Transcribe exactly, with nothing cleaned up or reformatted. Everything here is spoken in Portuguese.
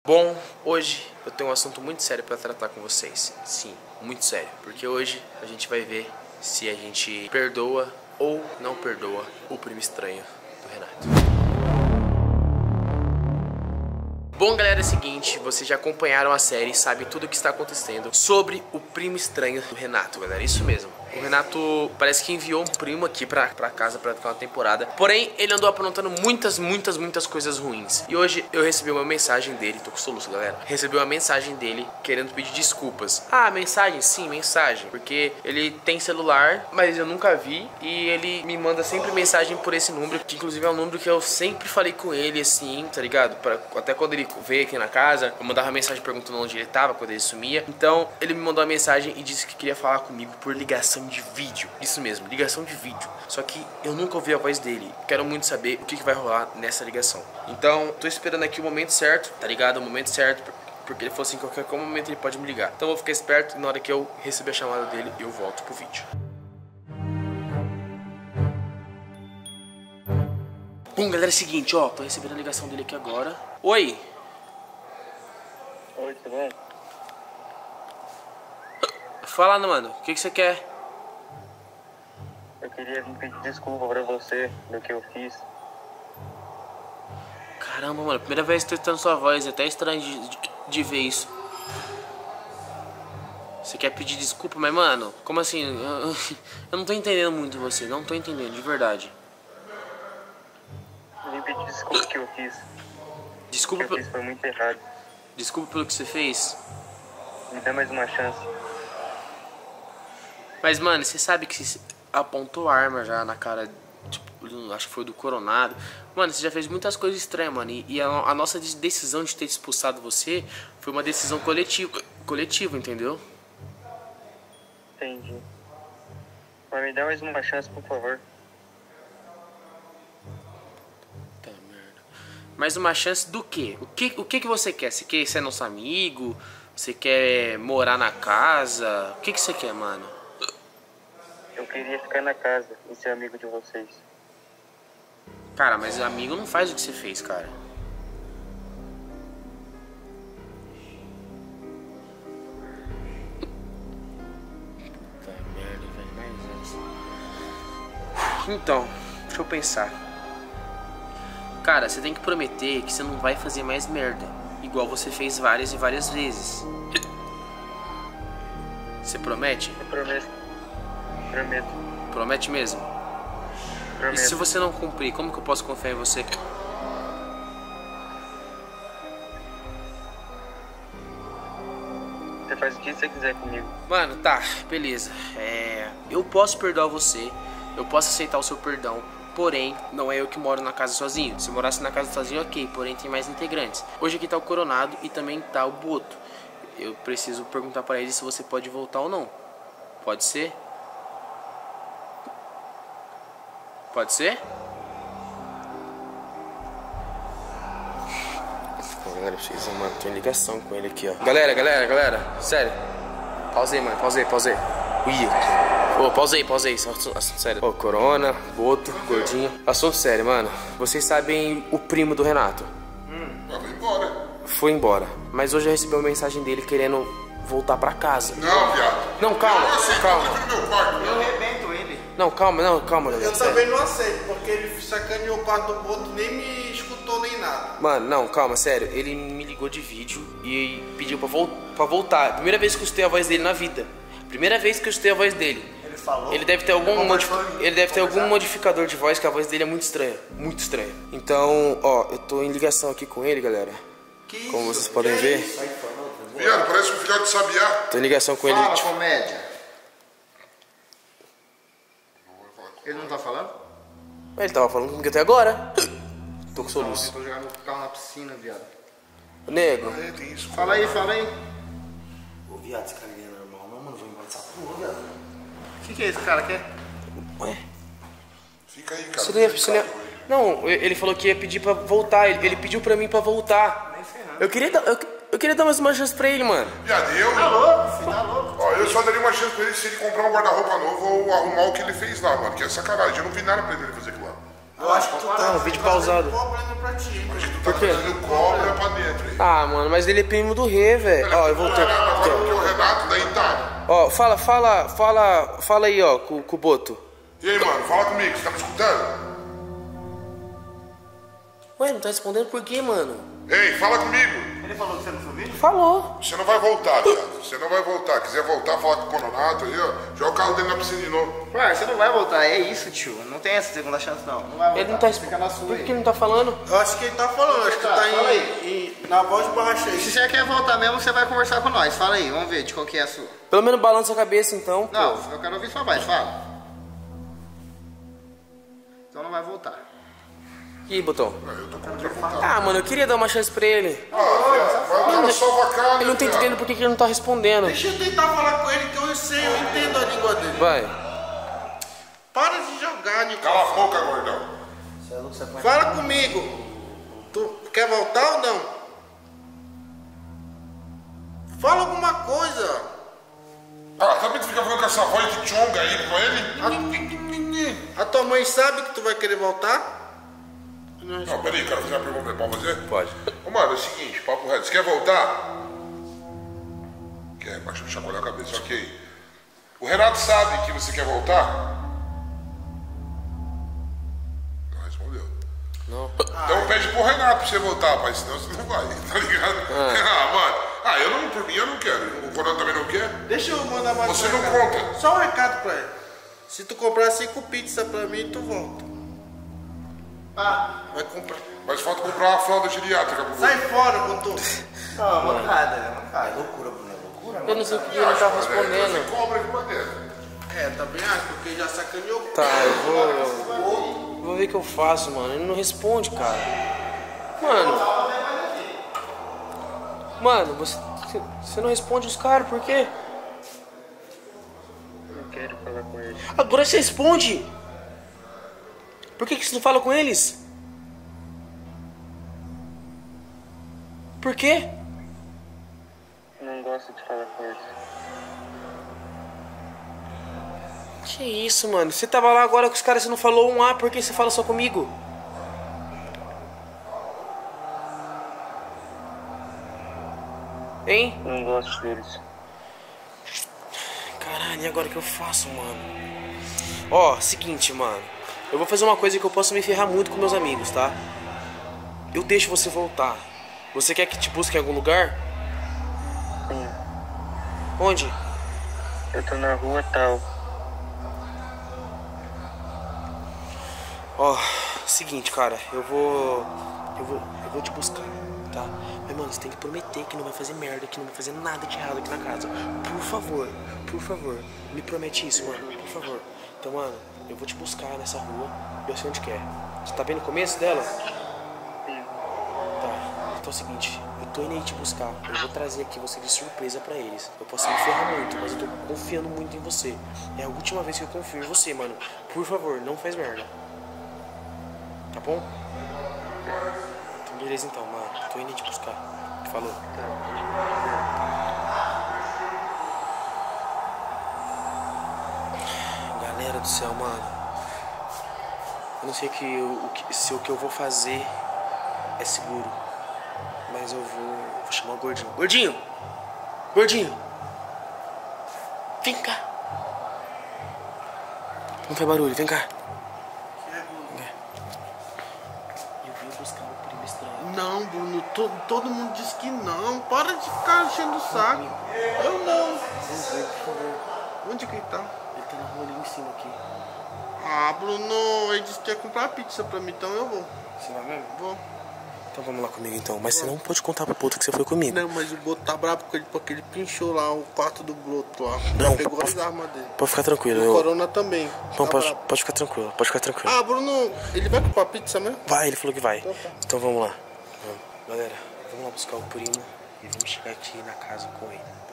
Bom, hoje eu tenho um assunto muito sério pra tratar com vocês. Sim, muito sério. Porque hoje a gente vai ver se a gente perdoa ou não perdoa o primo estranho do Renato. Bom, galera, é o seguinte, vocês já acompanharam a série e sabem tudo o que está acontecendo sobre o primo estranho do Renato, galera, isso mesmo. O Renato parece que enviou um primo aqui pra, pra casa pra ficar uma temporada. Porém, ele andou aprontando muitas, muitas, muitas coisas ruins. E hoje eu recebi uma mensagem dele, tô com soluço, galera. Recebi uma mensagem dele querendo pedir desculpas. Ah, mensagem? Sim, mensagem. Porque ele tem celular, mas eu nunca vi. E ele me manda sempre mensagem por esse número, que inclusive é um número que eu sempre falei com ele, assim, tá ligado? Pra, até quando ele veio aqui na casa, eu mandava mensagem perguntando onde ele tava, quando ele sumia. Então, ele me mandou uma mensagem e disse que queria falar comigo por ligação de vídeo. Isso mesmo, ligação de vídeo. Só que eu nunca ouvi a voz dele. Quero muito saber o que, que vai rolar nessa ligação. Então, tô esperando aqui o momento certo, tá ligado? O momento certo, porque ele falou assim, qualquer momento ele pode me ligar. Então eu vou ficar esperto e na hora que eu receber a chamada dele, eu volto pro vídeo. Bom, galera, é o seguinte, ó, tô recebendo a ligação dele aqui agora. Oi! Oi, tudo bem? Fala, mano, o que, que você quer? Eu queria pedir desculpa pra você do que eu fiz. Caramba, mano, primeira vez que tô escutando sua voz, é até estranho de, de, de ver isso. Você quer pedir desculpa, mas mano, como assim? Eu, eu não tô entendendo muito você, não tô entendendo, de verdade. Eu vim pedir desculpa do que eu fiz. Desculpa O que eu pelo... fiz foi muito errado. Desculpa pelo que você fez. Me dá mais uma chance. Mas, mano, você sabe que você apontou arma já na cara, tipo, acho que foi do Coronado. Mano, você já fez muitas coisas estranhas, mano. E, e a, a nossa decisão de ter expulsado você foi uma decisão coletiva, coletiva, entendeu? Entendi. Mas me dá mais uma chance, por favor. Tá, merda. Mais uma chance do quê? O que, o que que você quer? Você quer ser nosso amigo? Você quer morar na casa? O que que você quer, mano? Eu queria ficar na casa e ser amigo de vocês. Cara, mas amigo não faz o que você fez, cara. Puta merda, velho, mais essa. Então, deixa eu pensar. Cara, você tem que prometer que você não vai fazer mais merda, igual você fez várias e várias vezes. Você promete? Eu prometo. Prometo. Promete mesmo? Prometo. E se você não cumprir, como que eu posso confiar em você? Você faz o que você quiser comigo. Mano, tá, beleza. É, eu posso perdoar você, eu posso aceitar o seu perdão, porém, não é eu que moro na casa sozinho. Se eu morasse na casa sozinho, ok, porém tem mais integrantes. Hoje aqui tá o Coronado e também tá o Boto. Eu preciso perguntar pra ele se você pode voltar ou não. Pode ser? Pode ser? Pô, galera, preciso manter ligação com ele aqui, ó. Galera, galera, galera, sério. Pausei, mano, pausei, pausei. Ui, ô, pausei, pausei. Assunto sério. Ô, Corona, Boto, Gordinho. Assunto sério, mano. Vocês sabem o primo do Renato? Hum, foi embora. Foi embora. Mas hoje eu recebi uma mensagem dele querendo voltar pra casa. Não, viado. Não, calma, eu não aceito, calma. Eu no meu quarto. Eu arrebento ele. Não, calma, não, calma, galera. Eu sério. também não aceito, porque ele sacaneou o quarto do Boto, nem me escutou nem nada. Mano, não, calma, sério. Ele me ligou de vídeo e pediu pra, vol pra voltar. Primeira vez que eu escutei a voz dele na vida. Primeira vez que eu escutei a voz dele. Ele falou? Ele deve ter algum, Ele modif conversou, ele deve ter algum conversar? modificador de voz, que a voz dele é muito estranha. Muito estranha. Então, ó, eu tô em ligação aqui com ele, galera. Que isso? Como vocês podem Que ver. isso? Viado, parece um filhote de sabiá. Tô em ligação com ele. Fala, tipo, comédia. Ele não tá falando? ele tava falando comigo até agora. Tô com Não, soluço. tentou jogar meu carro na piscina, viado. Nego. É, tem isso. Fala aí, fala aí. Ô, viado, esse cara é normal, não, mano, vou embora dessa porra, viado. O que que é esse cara quer? Ué? Fica aí, cara. Você não ia, você não ia... Não, ele falou que ia pedir pra voltar. Ele, ele pediu pra mim pra voltar. Eu queria dar, eu, eu queria dar mais uma chance pra ele, mano. Viado, eu... Tá louco, filho, tá louco. Ó, eu só daria uma chance pra ele se ele comprar um guarda-roupa novo ou arrumar o que ele fez lá, mano. Que é sacanagem. Eu não vi nada pra ele fazer aquilo lá. Eu acho que tu tá Ah, vídeo pausado. problema pra ti, Mas mano. tu tá Por quê? trazendo cobra pra dentro aí. Ah, mano, mas ele é primo do Rê, velho. Ó, eu voltei. Agora porque o Renato da Itália. Ó, fala, fala, fala, fala aí, ó, com, com o Boto. E aí, mano, fala comigo, você tá me escutando? Ué, não tá respondendo por quê, mano? Ei, fala comigo. Ele falou que você não subiu? Falou. Você não vai voltar, viado. Você não vai voltar. Quiser voltar, falar com o Cononato aí, ó. Joga o carro dele na piscina de novo. Ué, você não vai voltar, é isso, tio. Não tem essa segunda chance, não. Não vai voltar. Ele não tá Fica na respondendo. sua Por aí. que ele não tá falando? Eu acho que ele tá falando, acho que Tá, tá fala em, em- na voz de barra Se cheia. você quer voltar mesmo, você vai conversar com nós. Fala aí, vamos ver de qual que é a sua. Pelo menos balança a cabeça, então. pô. Não, eu quero ouvir sua voz, fala. Então não vai voltar. E aí, Botão? Eu tô contra voltar. Ah, mano, eu queria dar uma chance pra ele. Ah, viado, vai o cara salva a cara. Ele não tá viado. entendendo por que que ele não tá respondendo. Deixa eu tentar falar com ele que eu sei, eu entendo a língua dele. Vai. Para de jogar, Nico. Cala a boca, gordão. Você é louco, você põe... Fala comigo. Tu quer voltar ou não? Fala alguma coisa. Ah, também tu fica falando com essa voz de chonga aí com ele? A tua mãe sabe que tu vai querer voltar? Não, peraí, quero fazer uma pergunta. Pode fazer? Pode. Ô, mano, é o seguinte, papo reto. Você quer voltar? Quer, baixa, chacoalhar a cabeça, ok. O Renato sabe que você quer voltar? Não respondeu. Não. Então pede pro Renato pra você voltar, pai, senão você não vai, tá ligado? Ah, mano. Ah, eu não, por mim eu não quero. O Conan também não quer? Deixa eu mandar mais Você um não recado. conta. Só um recado pra ele. Se tu comprar cinco pizzas pra mim, tu volta. Ah, Vai comprar. Mas falta comprar uma fralda geriátrica pro Sai fora, botou. não, mancada, mancada. É loucura, Bruno, é loucura. Eu não sei por que ele não tá respondendo. Você cobra aqui pra dentro. É, também acho, porque já sacaneou. Tá, eu vou. Eu vou ver o que eu faço, mano. Ele não responde, cara. Mano. Mano, você, você não responde os caras, por quê? Não quero falar com ele. Agora você responde! Por que, que você não fala com eles? Por quê? Não gosto de falar com ele. Que isso, mano? Você tava lá agora com os caras, você não falou um A, por que você fala só comigo? Hein? Não gosto deles. Caralho, e agora o que eu faço, mano? Ó, seguinte, mano. Eu vou fazer uma coisa que eu posso me ferrar muito com meus amigos, tá? Eu deixo você voltar. Você quer que te busque em algum lugar? Sim. Onde? Eu tô na rua tal. Ó, seguinte, cara. Eu vou... Eu vou... Eu vou te buscar, tá? Mas, mano, você tem que prometer que não vai fazer merda, que não vai fazer nada de errado aqui na casa. Por favor, por favor. Me promete isso, mano. Por favor. Então, mano, eu vou te buscar nessa rua. Eu sei onde que é. Você tá bem no começo dela? Sim. Tá, então é o seguinte, eu tô indo aí te buscar. Eu vou trazer aqui você de surpresa pra eles. Eu posso me ferrar muito, mas eu tô confiando muito em você. É a última vez que eu confio em você, mano. Por favor, não faz merda. Tá bom? Então beleza então, mano. Tô indo aí te buscar. Falou. Galera do céu, mano. Eu não sei que eu- o que, se o que eu vou fazer é seguro. Mas eu vou, vou chamar o Gordinho. Gordinho! Gordinho! Vem cá! Não faz barulho, vem cá. Vem cá. Eu vim buscar o primo estranho. Não, Bruno, to- todo mundo diz que não. Para de ficar enchendo o saco. Eu não. Vamos ver, por favor. Onde que ele tá? Ele tá na rua ali em cima aqui. Ah, Bruno, ele disse que ia comprar pizza pra mim, então eu vou. Você vai mesmo? Vou. Então vamos lá comigo então. Mas você não pode contar pro Boto que você foi comigo. Não, mas o Boto tá bravo com ele porque ele pinchou lá o quarto do Boto lá. Não, Pegou pode- as armas dele. Pode ficar tranquilo. O Eu... Corona também. Não, tá pode, bravo. pode ficar tranquilo. Pode ficar tranquilo. Ah, Bruno, ele vai comprar pizza mesmo? Vai, ele falou que vai. Então tá. Então vamos lá. Vamos. Galera, vamos lá buscar o primo e vamos chegar aqui na casa com ele.